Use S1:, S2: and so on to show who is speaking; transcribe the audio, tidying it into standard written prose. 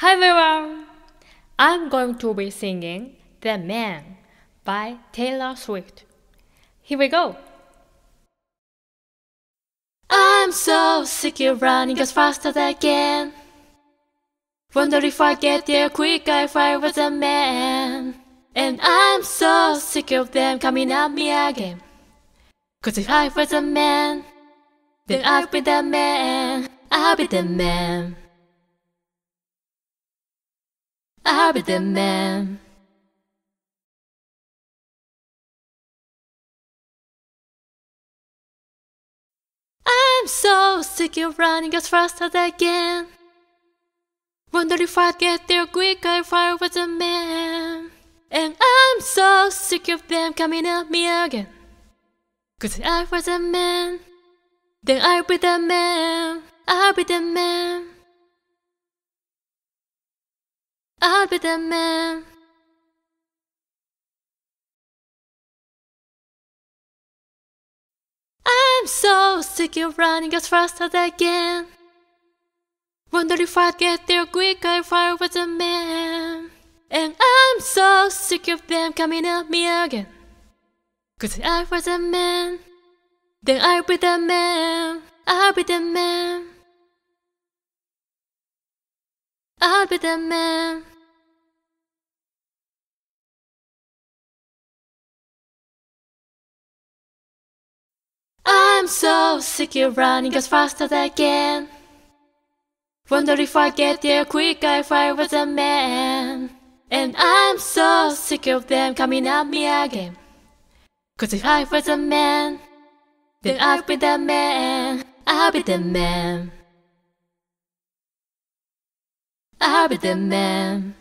S1: Hi everyone! I'm going to be singing The Man by Taylor Swift. Here we go! I'm so sick of running as fast as I can. Wonder if I get there quicker if I was a man. And I'm so sick of them coming at me again. 'Cause if I was a man, then I'd be the man. I'll be the man. I'll be the man. I'm so sick of running as fast as I can. Wonder if I'd get there quicker if I was a man. And I'm so sick of them coming at me again. 'Cause if I was a man, then I'd be the man. I'll be the man. I'll be the man. I'm so sick of running as fast as I can. Wonder if I'd get there quicker if I was a man. And I'm so sick of them coming at me again. 'Cause if I was a man, then I'd be the man. I'll be the man. I'll be the man. I'm so sick of running as fast as I can. Wonder if I'd get there quicker if I was a man. And I'm so sick of them coming at me again. 'Cause if I was a man, then I'd be the man. I'll be the man. I'll be the man.